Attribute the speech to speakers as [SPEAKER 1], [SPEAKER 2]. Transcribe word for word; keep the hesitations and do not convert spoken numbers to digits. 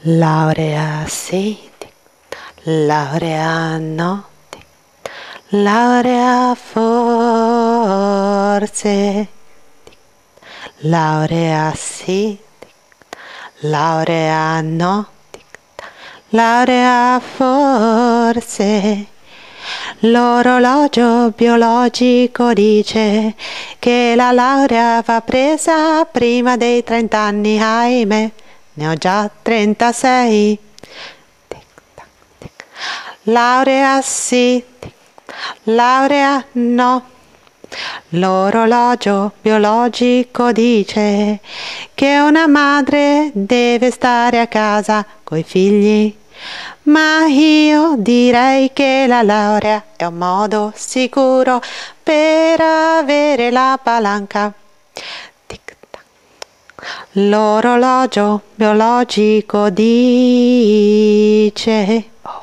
[SPEAKER 1] Laurea sì, laurea no, laurea forse, laurea sì, laurea no, laurea forse. L'orologio biologico dice che la laurea va presa prima dei trent'anni, ahimè, ne ho già trentasei. Laurea sì, laurea no. L'orologio biologico dice che una madre deve stare a casa coi figli, ma io direi che la laurea è un modo sicuro per avere la palanca. L'orologio biologico dice